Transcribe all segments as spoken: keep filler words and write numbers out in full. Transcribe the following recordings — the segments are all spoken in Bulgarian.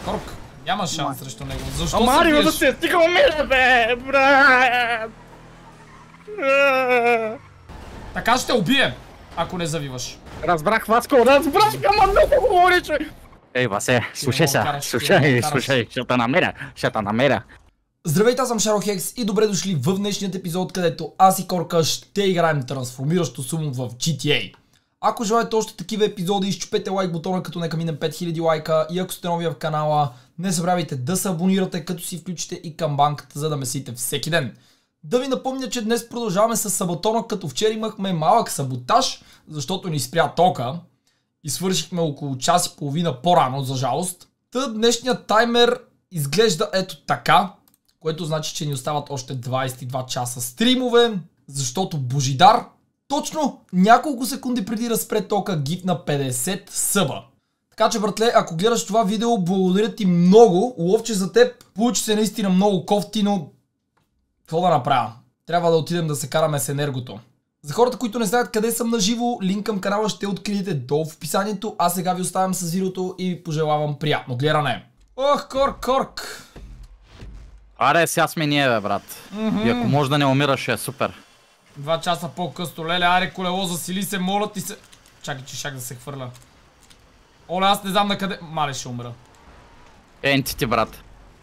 Корк, няма шанс срещу него. Защо Ама, се Арио, да биеш? се стига умира, бе, брат! Така ще убие, ако не завиваш. Разбрах, Васко, разбрах, ама много говори, че... Ей, Васе, слушай се, слушай, слушай, ще те намеря, ще те намеря. Здравейте, аз съм Шарохекс и добре дошли в днешният епизод, където аз и Корка ще играем трансформиращо сумо в джи ти ей. Ако желаете още такива епизоди, изчупете лайк бутона, като нека минем пет хиляди лайка, и ако сте нови в канала, не забравяйте да се абонирате, като си включите и камбанката, за да месите всеки ден. Да ви напомня, че днес продължаваме с сабатона, като вчера имахме малък саботаж, защото ни спря тока и свършихме около час и половина по-рано, за жалост. Та днешният таймер изглежда ето така, което значи, че ни остават още двайсет и два часа стримове, защото Божидар точно няколко секунди преди да спре тока гифна петдесет съба. Така че, братле, ако гледаш това видео, благодаря ти много. Ловче за теб. Получи се наистина много кофтино. Какво да направя? Трябва да отидем да се караме с енергото. За хората, които не знаят къде съм наживо, линк към канала ще откриете долу в описанието. А сега ви оставям с видеото и ви пожелавам приятно гледане. Ох, Корк, Корк. Аре, сега сме ние, бе, брат. Mm-hmm. И ако може да не умираш, ще е супер. Два часа по-късно, леле, аре колело, засили се, моля ти се. Чакай, че шак да се хвърля. Оле, аз не знам на къде. Мале, ще умра. Ентити, брат.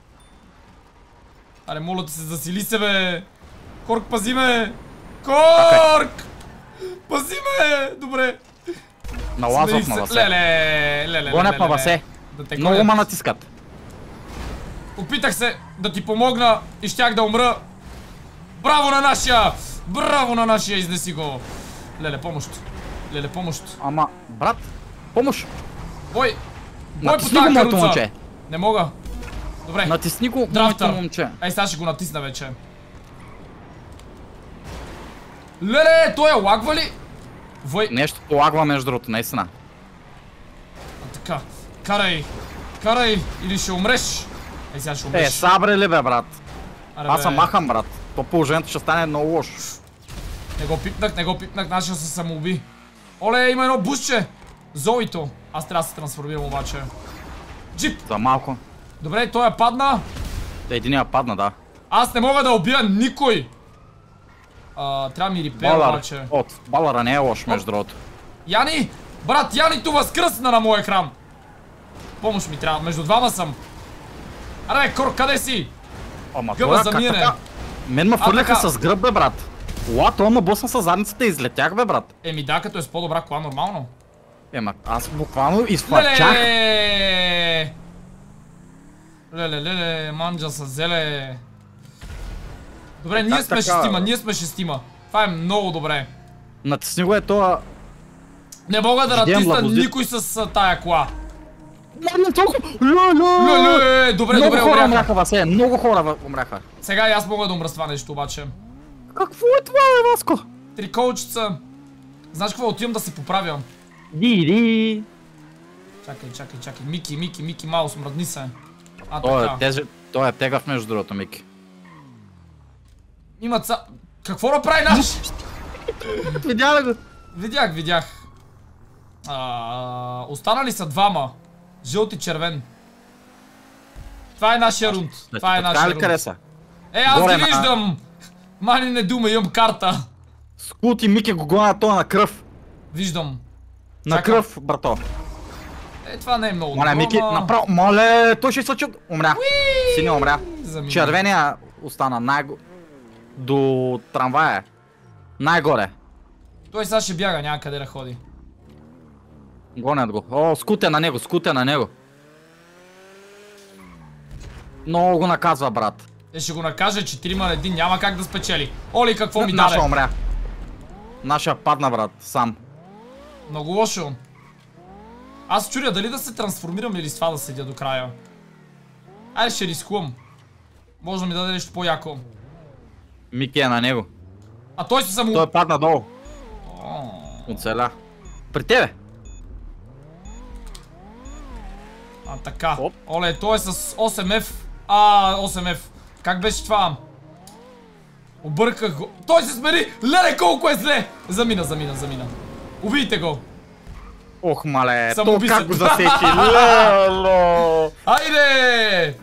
Аре, моля ти се, засили се, бе. Корк, пази ме. Корк! Пази ме! Добре. Налазвах ма, Васе. Леле, леле, Гонят ма, Васе. Много ма натискат. Опитах се да ти помогна и щях да умра. Браво на нашия! Браво на нашия, изнеси го! Леле, помощ! Леле, помощ! Ама, брат, помощ! Бой! Бой по Натисни го, тази моето каруца! момче! Не мога! Добре! Натисни го, моето Драфтър! момче! Ей, сега ще го натисна вече. Леле, той е лагва ли? Вой... Нещо полагва между другото, наистина. А, така, карай! Карай! Или ще умреш! Ей, сега ще умреш. Е, сабре ли, бе, брат? Аре, Аз съм бе. махам, брат. То положението ще стане много лошо. Не го пипнах, не го пипнах, нашия се самоуби. Оле, има едно бусче! Зоито. Аз трябва да се трансформирам обаче. Джип! За малко. Добре, той я падна. Единия падна, да. Аз не мога да убия никой! А, трябва ми репер обаче. От, балара не е лош, между другото. Яни! Брат, Яни, това скръсна на моя екран! Помощ ми трябва, между двама съм. Аре, Корк, къде си? Ама Гъба това за как миене. така? Мен ме фърляха така. с гръб, бе, брат. Лато, ма босна с задницата и излетях, бе, брат. Еми да, като е с по-добра кола, нормално. Ема, аз буквално изфърчах. Леле! Леле, леле, манджа с зеле. Добре, ние как сме така? шестима, ние сме шестима. Това е много добре. Натисни го е това. Не мога да Ждем натисна лабози. никой с а, тая кола. Не, толкова. Леле! Леле, добре, Много добре, хора умряха. умряха, Васе, много хора умряха. Сега и аз мога да умра с това нещо обаче. Какво е това, бе, Васко? Триколчица. Знаеш какво? Отивам да се поправям. Диди. Чакай, чакай, чакай. Мики, Мики, Мики Маус, мръдни се. А, Той е, така. теж... Той е тегав, между другото, Мики. Има ца... Какво направи наш? Видя ли го? Видях, видях. А, останали са двама. Жълт и червен. Това е нашия рунд. Това е нашия рунд. Къде са? Е, аз Горе ги на- виждам! Мани не дума, имам карта. Скут и Мики го гонят това на кръв. Виждам. На Чакам. кръв, брато. Е, това не е много Моля, добро, Мики, ама- направо. Моле, той ще изсъчи. Умря. Синя умря. Замина. Червения остана най до трамвая. Най-горе. Той сега ще бяга, няма къде да ходи. Гонят го. О, скут е на него, скут е на него. Много го наказва, брат. Е, ще го накаже четирима на един, няма как да спечели. Оли, какво ми даде? Наша умря. Наша падна, брат, сам. Много лошо. Аз чудя дали да се трансформирам или с това да седя до края. Айде, ще рискувам. Може да ми даде нещо по-яко. Мики е на него. А той се само... Той падна долу. О, Оцеля. При тебе. А, така. Оп. Оле, той е с осем еф. А, осем еф. Как беше това? Обърках го. Той се смени! Леле, колко е зле! Замина, замина, замина. Убийте го. Ох, мале, то Самоубийство. как го засечи? Лело! Айде!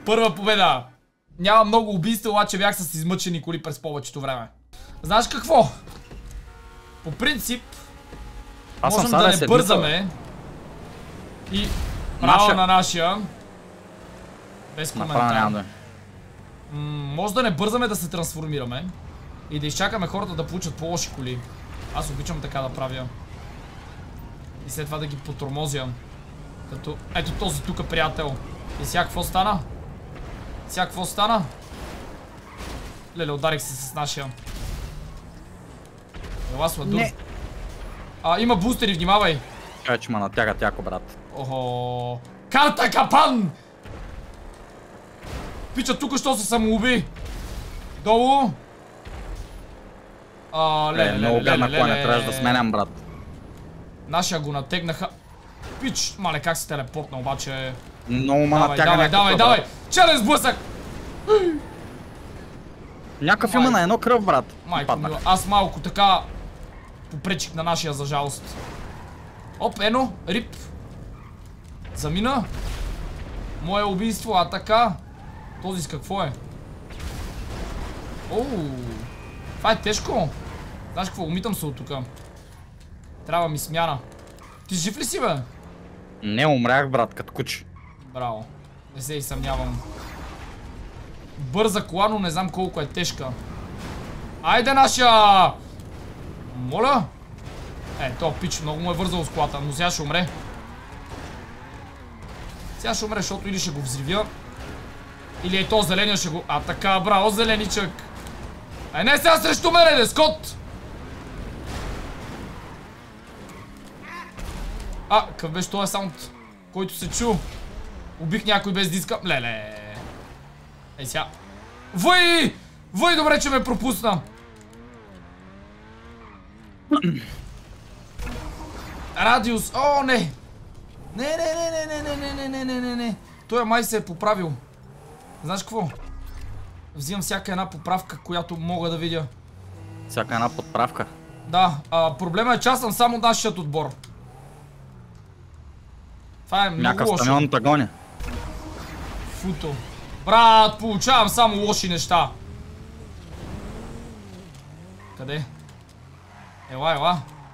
Първа победа. Няма много убийства, обаче бях с измъчени коли през повечето време. Знаеш какво? По принцип, Аз можем съм да не седмица, бързаме. И право Наша. на нашия. Без Направо коментар. няма да е. М, може да не бързаме да се трансформираме. И да изчакаме хората да получат по-лоши коли. Аз обичам така да правя. И след това да ги потормозя. Като... Ето този тук приятел. И сега какво стана? Сега какво стана? Леле, ударих се с нашия. Ела сладур. Не. А, има бустери, внимавай. Чай, че ма натягат яко, брат. Охо. Карта капан! Пича, тук що се самоуби. Долу. А, леле, Е, леле, много леле, бедна коня, леле. трябваше да сменям, брат. Нашия го натегнаха. Пич, мале, как се телепортна, обаче. Много ма Давай, натяга давай, някакъв, давай, брат. давай! Челен сблъсък! Някакъв има на едно кръв, брат. Майко Паднах. мила, аз малко така попречих на нашия, за жалост. Оп, ено, рип. Замина. Мое убийство, а така. Този с какво е? Оу. Това е тежко. Знаеш какво, умитам се от тука. Трябва ми смяна. Ти жив ли си, бе? Не, умрях, брат, като куче. Браво. Не се и съмнявам. Бърза кола, но не знам колко е тежка. Айде, нашия! Моля? Е, то пич, много му е вързал с колата, но сега ще умре. Сега ще умре, защото или ще го взривя, или е то зеления ще го... А така, браво, зеленичък! Е, не сега срещу мене, де, Скот! А, какъв беше този саунд, който се чу? Убих някой без диска. Леле. Ей сега. Въй! Въй, добре, че ме пропусна. Радиус. О, не. Не, не, не, не, не, не, не, не, не, не, не. Той май се е поправил. Знаеш какво? Взимам всяка една поправка, която мога да видя. Всяка една подправка. Да, а, проблема е, че аз съм само нашият отбор. Това е много Някакъв лошо. стамионната гоня. Футо. Брат, получавам само лоши неща. Къде? Ела, ела.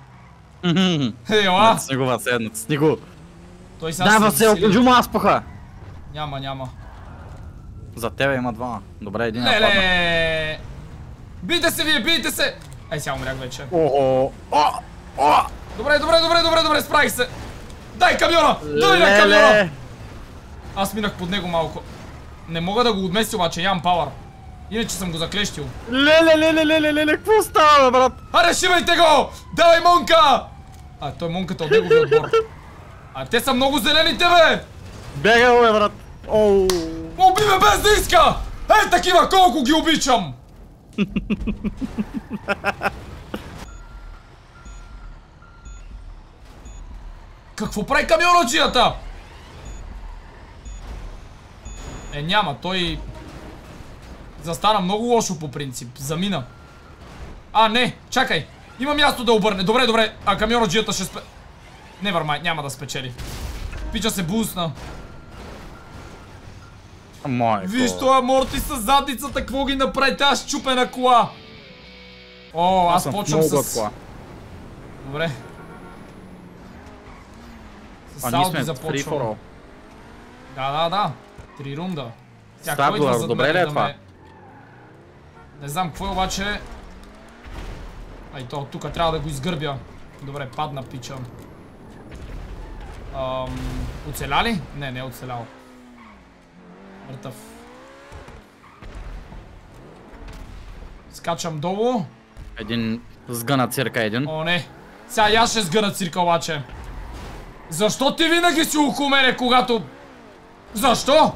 Ела. Снегова седната, снегу. Той сега Да, се Васил, засили. кажу му аспаха. Няма, няма. За тебе има двама. Добре, един е падна. Леле! Бийте се вие, бийте се! Ай, сега умрях вече. Ого! О! О! Добре, добре, добре, добре, добре, справих се! Дай камиона! Дай на камиона! Аз минах под него малко. Не мога да го отместя, обаче нямам пауър. Иначе съм го заклещил. Леле, леле, леле, леле, какво става, брат? Аре, шивайте го! Давай, Монка! А, той Монката от неговия отбор. А, те са много зелените, бе! Бегал, бе, брат. Оу. Уби ме без да иска! Ей, такива, колко ги обичам! Какво прави камионаджията? Е, няма, той... Застана много лошо по принцип, замина. А, не, чакай, има място да обърне, добре, добре, а камионаджията ще спе... Nevermind, няма да спечели. Пича се бусна. Майко. Виж това Морти с задницата, какво ги направи тази щупена кола? О, аз, аз почвам с... Кола. Добре. С А ние Ауди сме започвам. free for all. Да, да, да. Три рунда. Сега, Стабилър, кой идва зад добре мен ли е да това? ме- Не знам какво е обаче. Ай, то тук трябва да го изгърбя. Добре, падна пича. Ам... Оцеля ли? Не, не е оцелял. Мъртъв. Скачам долу. Един сгъна цирка един. О, не. Сега и аз ще сгъна цирка обаче. Защо ти винаги си около мене, когато... Защо?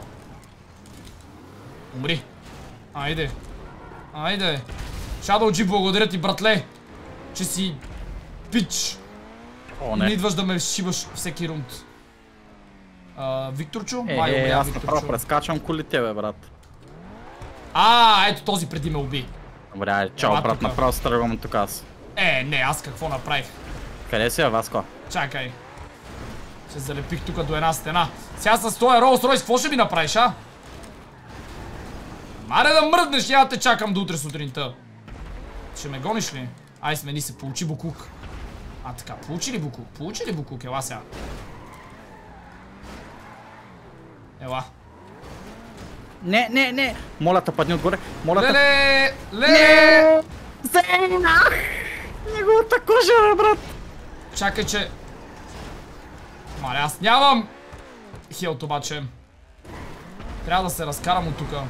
Умри. Айде. Айде. Shadow G, благодаря ти, братле. Че си... Пич. О, Не не. идваш да ме шибаш всеки рунд. А, Викторчо? Е, Май, е, умря аз Викторчо. направо прескачам колите, бе, брат. А, ето този преди ме уби. Добре, айде, чао, Ела брат, тука. направо се тръгвам тук аз. Е, не, аз какво направих? Къде си, бе, Васко? Чакай. Се залепих тук до една стена. Сега с този Rolls Royce, какво ще ми направиш, а? Маре да мръднеш, я те чакам до утре сутринта. Ще ме гониш ли? Ай, смени се, получи буклук. А така, получи ли буклук? Получи ли буклук? Ела сега. Ела. Не, не, не. Моля те, падни отгоре. Моля те. Леле! Леле! Зена! Неговата кожа, бе, брат. Чакай, че... Мале, аз нямам... Хелт обаче. Трябва да се разкарам от тука.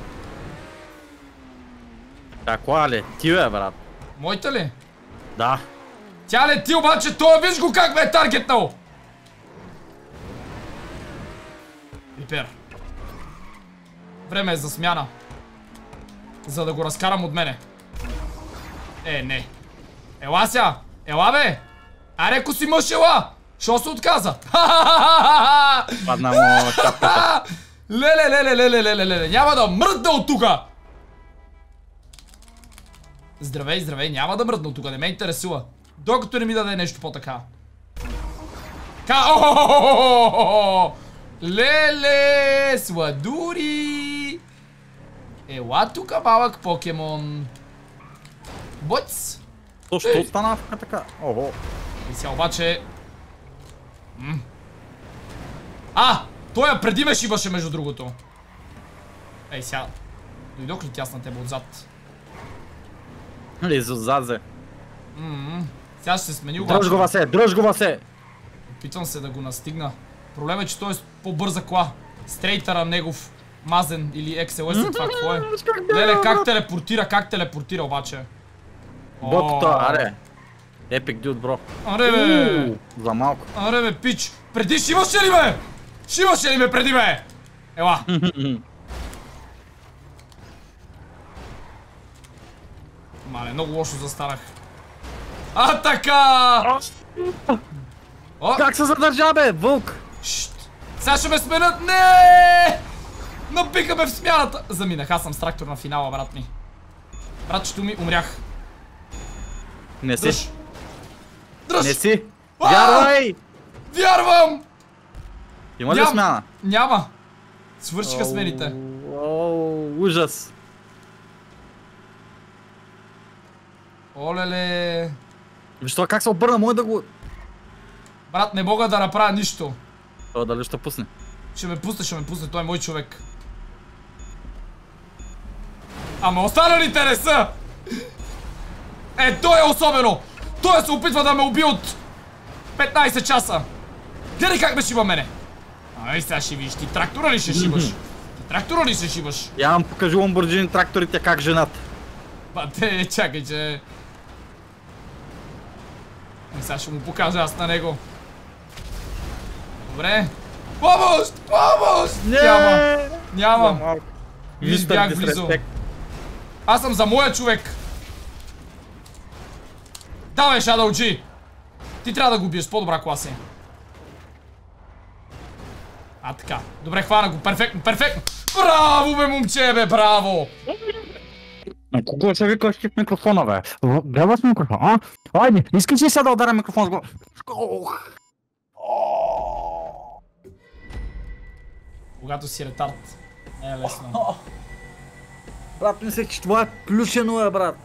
Да, коя лети, бе, брат? Моята ли? Да. Тя лети, обаче той виж го как ме е таргетнал! Рипер. Време е за смяна. За да го разкарам от мене. Е, не. Ела ся! Ела, бе! Аре, ако си мъж, ела! Шо се отказа? Падна му чапката. Леле, леле, леле, леле, леле. Няма да мръдна от тука! Здравей, здравей, няма да мръдна от тука, не ме интересува. Докато не ми даде нещо по-така. Ка... Леле, сладури! Ела тука, малък покемон. Бъц! То що стана така? Ого. И сега обаче... М а! Той я преди ме шибаше, между другото. Ей, сега... Дойдох ли тя с на тебе отзад? Лизо зазе. Ммм... Сега ще се смени обаче. Дръж го, Васе, дръж го, Васе! Опитвам се да го настигна. Проблемът е, че той е по-бърза кола. Стрейтъра негов, мазен или Икс Ел Ес е това, какво е? Леле, как телепортира, как телепортира обаче? Ботото, аре. Епик дюд, бро. Аре, бе! За малко. Аре, бе, пич! Преди шиваше ли ме? Шиваше ли ме преди, бе? Ела! Мале, много лошо застанах. А, така! О! Как се задържа, бе, вълк? Шшт! Сега ще ме сменят! Не! Напиха ме в смяната! Заминах, аз съм с трактор на финала, брат ми. Братчето ми, умрях. Не си. Дръж! Дръж! Не си! Вярвай! Вярвам! Има ли смяна? Няма. Свършиха смените. Оу, ужас. Олеле. Виж това как се обърна, може да го... Брат, не мога да направя нищо. Това дали ще пусне? Ще ме пусне, ще ме пусне, той е мой човек. Ама останалите не са! Е, той е особено! Той се опитва да ме убие от петнайсет часа! Гледай как ме шиба мене! Ай, сега ще видиш, ти трактора ли ще шибаш? Ти трактора ли ще шибаш? Я вам покажи Ламборджини тракторите как женат. Бате, чакай, че... И сега ще му покажа аз на него. Добре. Помощ! Помощ! Няма! Няма! Виж, бях близо. Аз съм за моя човек. Давай, Shadow G! Ти трябва да го биеш, по-добра класа е. А, така. Добре, хвана го. Перфектно, перфектно. Браво, бе, момче, бе, браво! На кого ще викаш ти в микрофона, бе? Гледай с микрофон, а? Айде, искаш ли сега да ударя микрофон с глава? Когато си ретард, не е лесно. Брат, мислех, че това е плюшено, е, брат.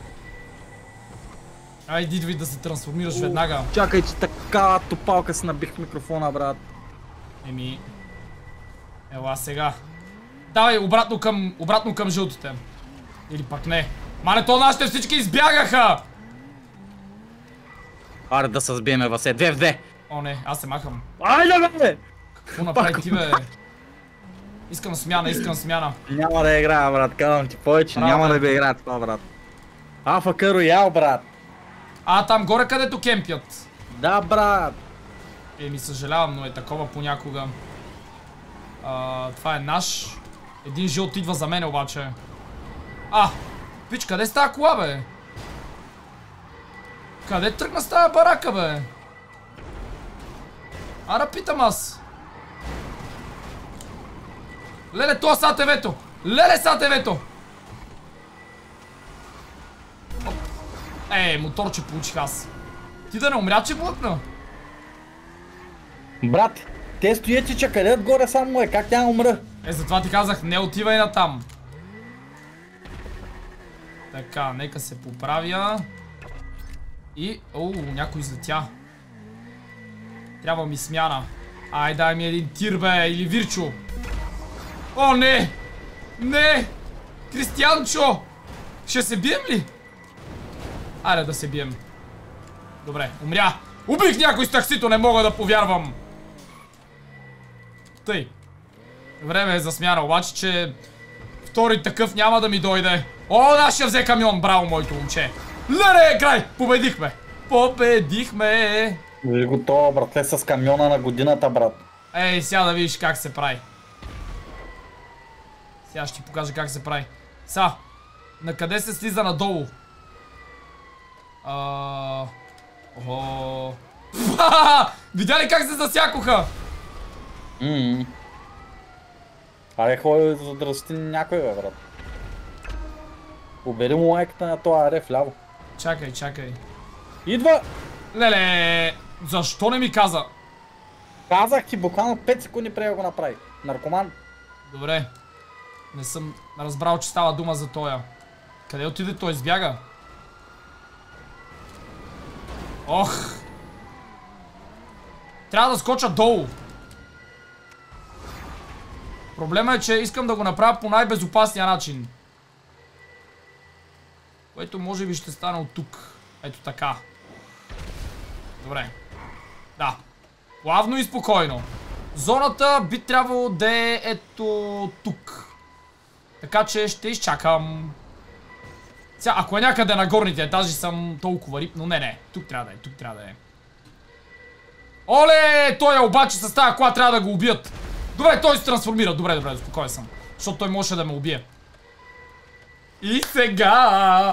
Айде, идвай да се трансформираш веднага. Чакай, че така топалка си набих в микрофона, брат. Еми... Ела сега. Давай, обратно към, обратно към жълтите. Или пак не. Мале, то нашите всички избягаха! Аре да се сбиеме, Васе, две в две. О, не, аз се махам. Айде, бе! Какво направи ти, бе? Искам смяна, искам смяна. Няма да играя, брат, казвам ти повече, Браво, няма бе. да би играя това, брат. АФК Роял, брат. А, там горе където кемпят. Да, брат. Еми, съжалявам, но е такова понякога. А, това е наш. Един жълт идва за мен обаче. А! Пич, къде с тази кола, бе? Къде тръгна с тази барака, бе? Ара, питам аз. Леле, това са ТВ-то! Леле, са ТВ-то! Ей, моторче получих аз. Ти да не умря, че блъкна? Брат, те стоят, че къде отгоре само е, как тя умра? Е, затова ти казах, не отивай на там. Така, нека се поправя. И, оу, някой излетя. Трябва ми смяна. Ай, дай ми един тир, бе, или Вирчо. О, не! Не! Кристианчо! Ще се бием ли? Айде да се бием. Добре, умря. Убих някой с таксито, не мога да повярвам. Тъй. Време е за смяна, обаче, че втори такъв няма да ми дойде. О, нашия взе камион, браво, моето момче. Леле, край! Победихме! Победихме! Виж го това, братле, с камиона на годината, брат. Ей, сега да видиш как се прави. Сега ще ти покажа как се прави. Са, на къде се слиза надолу? А... Охо... Видя ли как се засякоха? Ммм. Аре, ходи за да защити някой, бе, брат. Убери му лайката на това, аре, вляво. Чакай, чакай. Идва! Леле, защо не ми каза? Казах ти буквално пет секунди преди да го направи. Наркоман. Добре. Не съм разбрал, че става дума за тоя. Къде отиде той? Избяга? Ох! Трябва да скоча долу. Проблема е, че искам да го направя по най-безопасния начин. Което може би ще стане от тук. Ето така. Добре. Да. Плавно и спокойно. Зоната би трябвало да е ето тук. Така че ще изчакам. Сега, ако е някъде на горните етажи съм толкова рип, но не, не. Тук трябва да е, тук трябва да е. Оле! Той е обаче с тази кола трябва да го убият. Добре, той се трансформира. Добре, добре, спокоен съм. Защото той може да ме убие. И сега...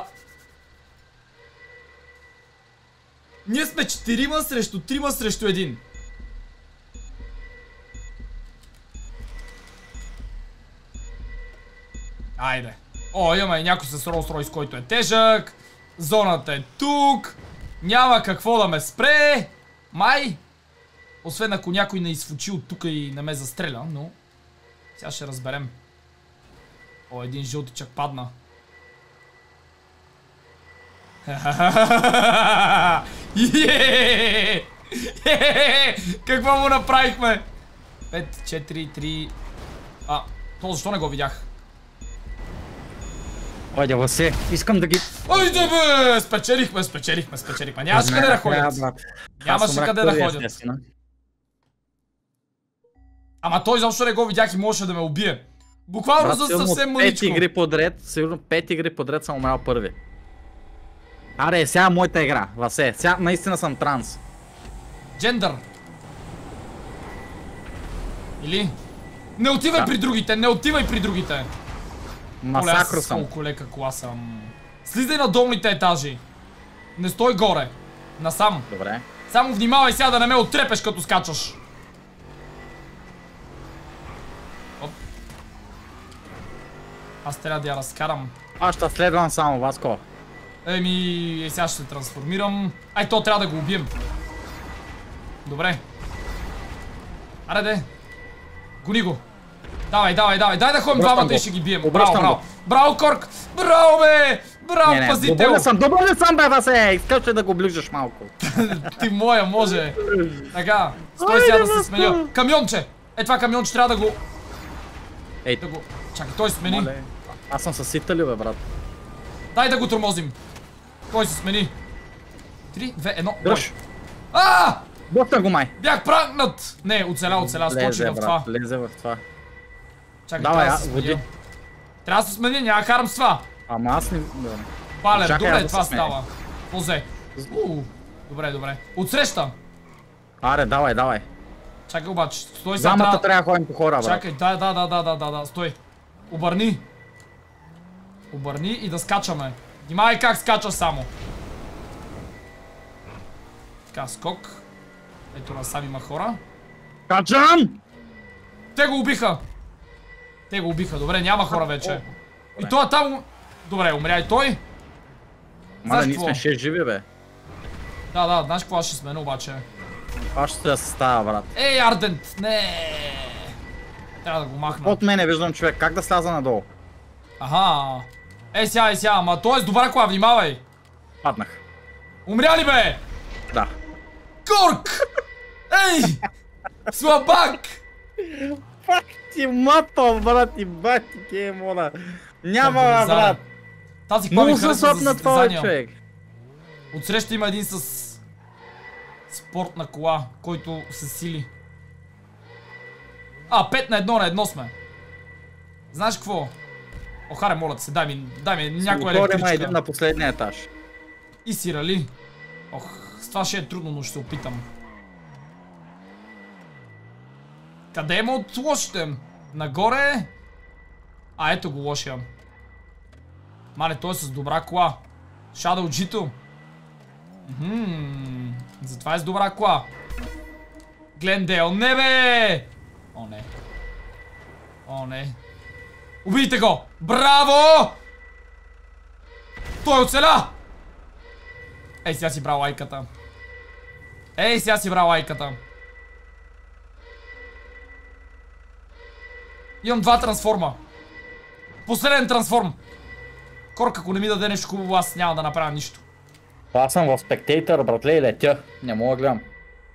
Ние сме четирима срещу трима срещу един. Айде. О, имаме някой с Rolls Royce, който е тежък. Зоната е тук. Няма какво да ме спре. Май. Освен ако някой не изфучи от тук и не ме застреля, но... Сега ще разберем. О, един жълтичък падна. Какво му направихме? пет, четири, три... А, то защо не го видях? Ойде, Васе, искам да ги... Ойде, бе! Спечелихме, спечелихме, спечелихме. Нямаше къде да ходят. Нямаше къде да ходят. Ама той защо не го видях и можеше да ме убие. Буквално за съвсем мъничко. пет игри подред, сигурно пет игри подред съм умрял първи. Аре, сега моята игра, Васе, сега наистина съм транс. Джендър. Или? Не отивай да. При другите, не отивай при другите. Масакро съм. Колко лека кола съм. Слизай на долните етажи. Не стой горе. Насам. Добре. Само внимавай сега да не ме оттрепеш като скачаш. Оп. Аз трябва да я разкарам. Аз ще следвам само, Васко. Еми, сега ще се трансформирам. Ай, то трябва да го убием. Добре. Аре де. Гони го. Давай, давай, давай. Дай да ходим двамата и ще ги бием. Браво, браво. Браво, Корк. Браво, бе. Браво, пазител. Добър съм, добър съм, бе, Васе. Искаш ли да го ближаш малко? Ти моя, може. Така. Стой сега да се сменя. Камионче. Е, това камионче трябва да го... Ей. Да го... Чакай, той се смени. Аз съм със ситали, бе, брат. Дай да го тормозим. Той се смени. Три, две, едно. Дръж. Ааа! Бъртна го, май. Бях пранкнат. Не, оцеля, оцеля. Скочи в това. Лезе в това. Чакай, давай, трябва да се сменя. Трябва да се сменя, няма карам с това. Ама аз не... Палер, чакай, добре, това става. Позе. Уу, добре, добре. Отсреща. Аре, давай, давай. Чакай обаче, стой сега. Замата трябва да ходим по хора, брат. Чакай, да, да, да, да, да, да, да, стой. Обърни. Обърни и да скачаме. Внимавай как скача само. Така, скок. Ето насам има хора. Качам! Те го убиха. Те го убиха, добре, няма хора вече. И той там... Добре, умря и той. Мада, ние сме шест живи, бе. Да, да, знаеш какво ще сменя обаче. Аз ще да се става, брат. Ей, Ардент, не. Трябва да го махна. От мене виждам човек, как да сляза надолу? Аха. Ей сега, ей сега, ама той е с добра кола, внимавай! Паднах. Умря ли бе? Да. Корк! Ей! Слабак! Пак ти мата, брат, и бати геймона. Няма, брат. Тази кола ми много харесва за на това, състезания. човек. Отсреща има един с спортна кола, който се сили. А, пет на едно на едно сме. Знаеш какво? Охаре, моля се, дай ми, дай ми някоя електричка. Един на последния етаж. И сирали. Ох, с това ще е трудно, но ще се опитам. Къде има от лошите? Нагоре? А, ето го лошия. Мале, той е с добра кола. Shadow G-то. Мхм, затова е с добра кола. Глендейл, не бе! О, не. О, не. Убийте го! Браво! Той оцеля! Ей, сега си брал лайката. Ей, сега си брал лайката. Имам два трансформа. Последен трансформ. Корк, ако не ми даде нещо хубаво, аз няма да направя нищо. Аз съм в спектейтър, братле, и летя. Не мога да гледам.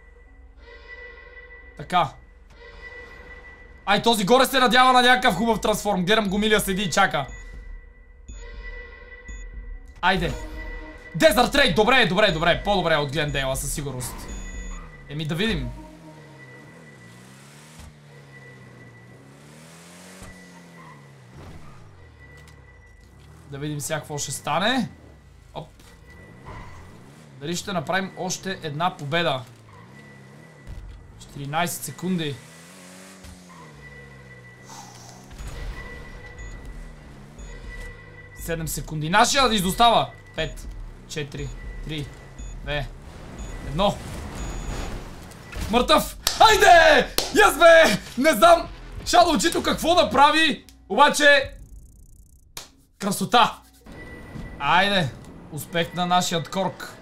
Така. Ай, този горе се надява на някакъв хубав трансформ. Гледам го, Милия седи и чака. Айде. Desert Raid, добре, добре, добре. По-добре от Глендейла със сигурност. Еми да видим. Да видим сега какво ще стане. Оп. Дали ще направим още една победа. четиринайсет секунди. седем секунди. Нашия да изостава. пет, четири, три, две, едно. Мъртъв! Айде! Yes, бе! Не знам Shadow G-то какво да прави, обаче красота! Айде! Успех на нашия Корк.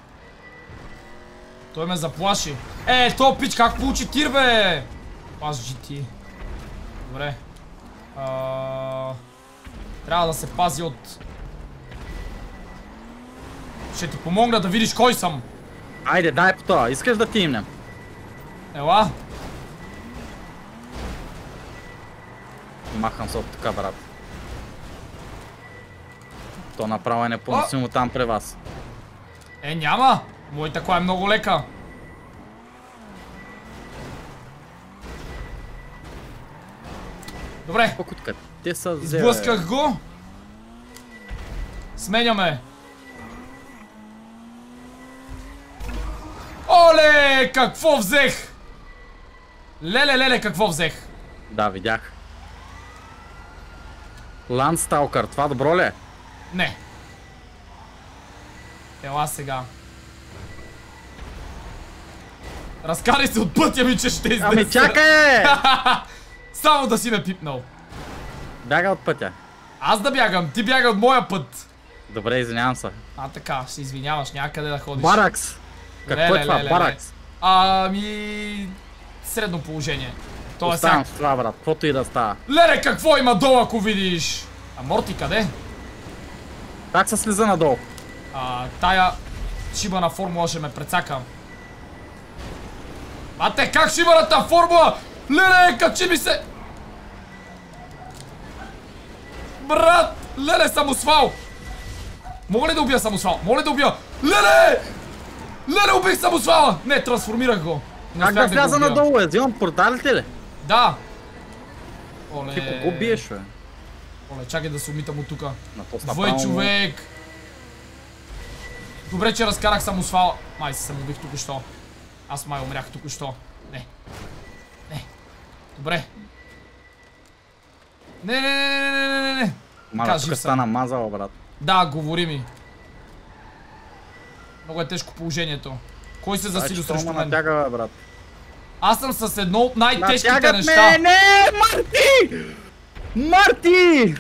Той ме заплаши. Е, то пич как получи тир, бе! Аз джи ти. Добре. А... Трябва да се пази от... Ще ти помогна да видиш кой съм. Айде, дай по това. Искаш да тимнем? Ела. Махам се от така, брат. То направо е непоносимо там при вас. Е, няма. Моята кола е много лека. Добре. Покутка, те са взели. Сблъсках го. Сменяме. Оле, какво взех? Леле, леле, какво взех? Да, видях. Ландсталкър, това добро ли е? Не. Ела сега. Разкарай се от пътя ми, че ще изнеса. Ами чакай! Само да си ме пипнал. Бяга от пътя. Аз да бягам, ти бяга от моя път. Добре, извинявам се. А така, се извиняваш, някъде да ходиш. Баракс! Какво е това? Баракс? Ами... Средно положение. Това е Оставам всяк... с това, брат. Каквото и да става. Леле, какво има долу, ако видиш? А Морти къде? Как се слиза надолу? А, тая шибана формула ще ме прецака. А те как шибаната формула? Леле, качи ми се! Брат! Леле, самосвал! Мога ли да убия самосвал? Мога ли да убия? Леле! Леле, убих самосвала! Не, трансформирах го. Не как да сляза да надолу? Е, взимам порталите ли? Да. Оле... Ти кого биеш, бе? Оле, чакай да се умитам от тука. Напусна Въй, право. човек! Добре, че разкарах самосвала. Май се самоубих току-що. Аз май умрях току-що. Не. Не. Добре. Не, не, не, не, не, не, не. Мага, тук стана мазала, брат. Да, говори ми. Много е тежко положението. Кой се засили срещу мен? Натяга, брат. Аз съм с едно от най-тежките неща. Ме, не, Марти! Марти!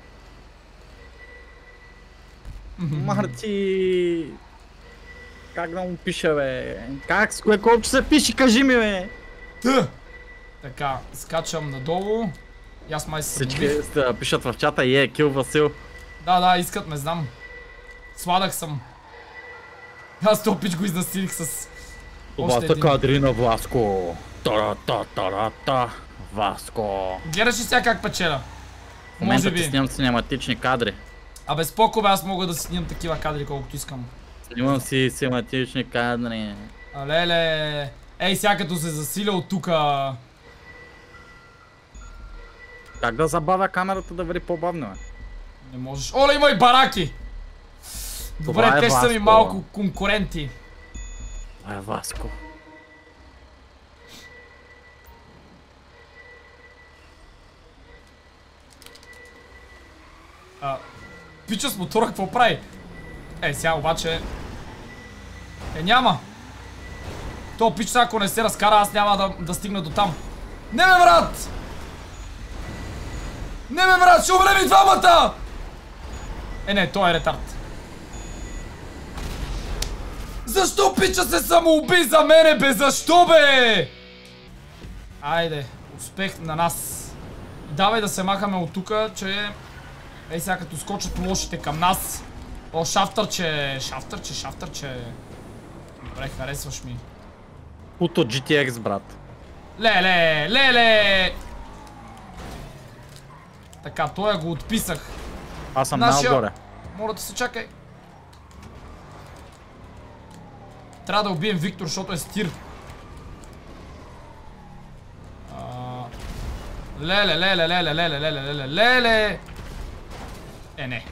Марти! Как да му пиша, бе? Как, с кое колче се пише, кажи ми, бе? Т! Така, скачам надолу. И аз май се Всички пишат в чата, е, кил Васил. Да, да, искат ме, знам. Сладък съм. Аз този пич го изнасилих с... Това са кадри на Васко. Та-та-та-та-та. Васко. Гледаш ли сега как печеля? В момента ти снимам синематични кадри. Абе споко бе, аз мога да си снимам такива кадри колкото искам. Снимам си синематични кадри. Алеле. Ей, сега като се засиля от тука. Как да забавя камерата да върви по-бавно, бе? Не можеш. Оле, има и бараки! Добре, е те ще са ми Васко. малко конкуренти. Това е Васко. А, пича с мотора какво прави? Е, сега обаче... Е, няма! То пич, ако не се разкара, аз няма да, да стигна до там. Не ме, брат! Не ме, брат, ще умрем и двамата! Е, не, той е ретард. Защо пича се самоуби за мене, бе? Защо, бе? Айде, успех на нас. Давай да се махаме от тука, че... Ей сега като скочат лошите към нас. О, шафтърче, шафтърче, шафтърче. Добре, харесваш ми. Путо джи ти екс, брат. Леле, леле! Така, той го отписах. Аз съм Нашия... най-отгоре. Моля да се чакай. Трябва да убием Виктор, защото е стир. А... Леле, леле, леле, леле, леле, леле, леле. Е, не.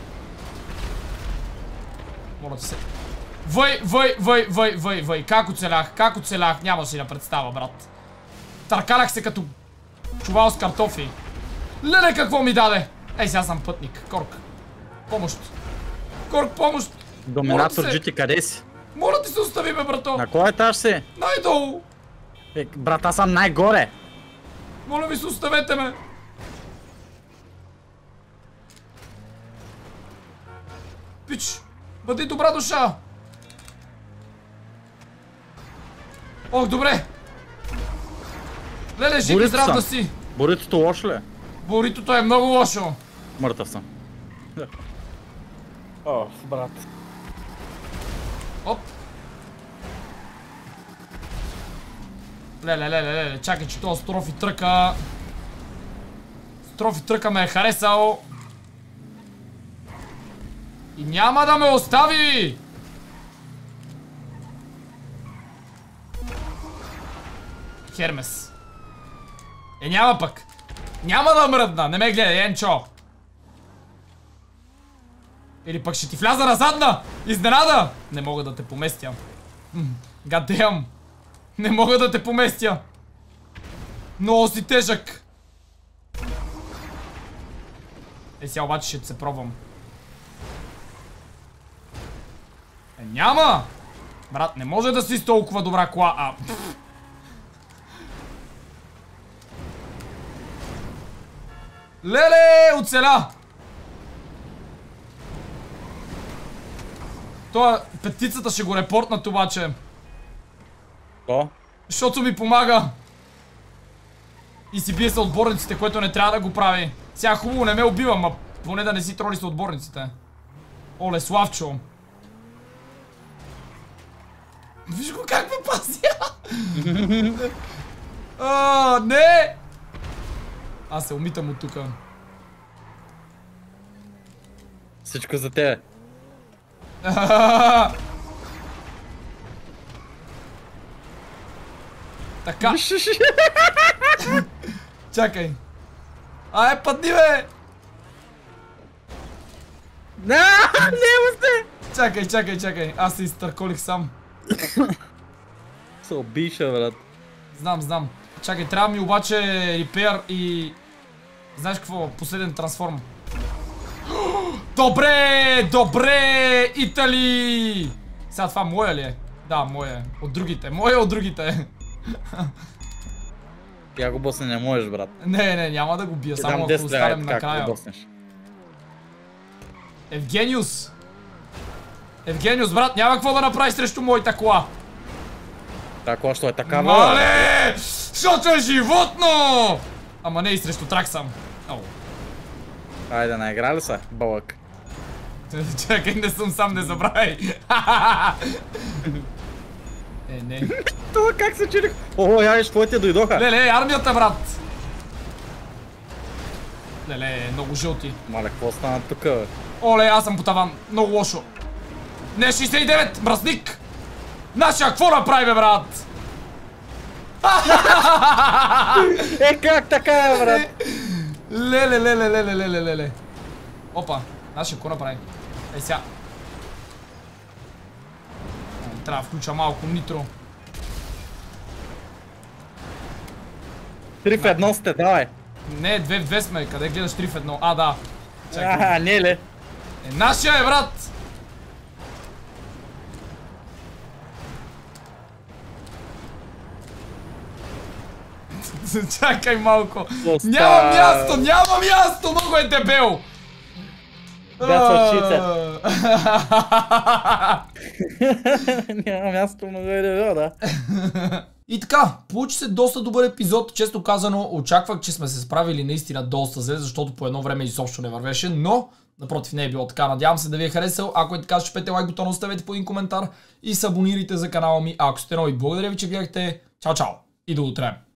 Моля да се... Въй, въй, въй, въй, въй, въй. Как оцелях, как оцелях, няма си да представа, брат. Търкалях се като чувал с картофи. Леле, какво ми даде? Ей, сега съм пътник. Корк. Помощ. Корк, помощ. Доминатор джи ти, къде си? Моля ти се остави, бе, брато. На кой етаж си? Най-долу. Е, брат, аз съм най-горе. Моля ви се, оставете ме. Пич, бъди добра душа. Ох, добре. Леле, жив и здрав да си. Боритото лошо ли? Боритото е много лошо. Мъртъв съм. О, брат. Оп. Леле, леле, леле, чакай, че този строфи тръка. Строфи тръка ме е харесал. И няма да ме остави! Хермес. Е, няма пък. Няма да мръдна, не ме гледай, енчо. Или пък ще ти вляза на задна! Изненада! Не мога да те поместя. Гадеям. Не мога да те поместя. Много си тежък. Е, сега обаче ще се пробвам. Е, няма! Брат, не може да си с толкова добра кола, а... Леле, оцеля! Това петицата ще го репортнат обаче. То? Защото ми помага. И си бие с отборниците, което не трябва да го прави. Сега хубаво не ме убивам, а поне да не си троли с отборниците. Оле, Славчо. Виж го как ме пазя! А, не! Аз се умитам от тука. Всичко за тебе. Така. Чакай. Ай, падни, бе! Не, няма се! Чакай, чакай, чакай. Аз се изтърколих сам. Се обиша, брат. Знам, знам. Чакай, трябва ми обаче репер и... Знаеш какво? Последен трансформ. Добре! Добре! Итали! Сега това моя ли е? Да, моя е. От другите. Моя от другите. Я го босне не можеш, брат. Не, не, няма да го бия. Само ако оставим накрая. Евгениус! Евгениус, брат, няма какво да направи срещу моята кола. Така, що е такава? Мале! Защото е животно! Ама не и срещу трак съм. Ау. Айде, наиграли са, бълък. Чакай, не съм сам, не забравяй. Е, не. Това как се чирих? О, я виж, твоите дойдоха. Леле, армията, брат. Леле, много жълти. Мале, какво стана тук, бе? Оле, аз съм по таван. Много лошо. Не, шейсет и девет, мръсник. Нашия, какво направи, бе, брат? Е, как така, бе, брат? Леле, леле, леле, леле, леле. Опа, нашия, какво направи? Ей, сега. Трябва да включа малко нитро. Три в едно сте, давай. Не, две в две сме. Къде гледаш три в едно? А, да. А, не ли? Е, нашия е, брат! Чакай малко. Оста... Няма място, няма място! Много е дебел! Няма място, много е дебел, да. И така, получи се доста добър епизод, често казано, очаквах, че сме се справили наистина доста зле, защото по едно време изобщо не вървеше, но напротив не е било така. Надявам се да ви е харесал, ако е така, чупете лайк бутона, оставете по един коментар и се абонирайте за канала ми, ако сте нови. Благодаря ви, че гледахте, чао чао и до утре!